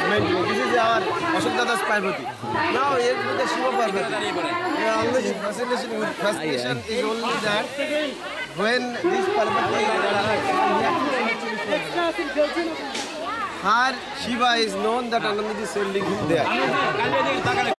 maintaining. This is our Ashok Dada's Parvati. Now here with the Shiva Parvati. Only fascination is only that when this Parvati her Shiva is known that Anandji is sending him there.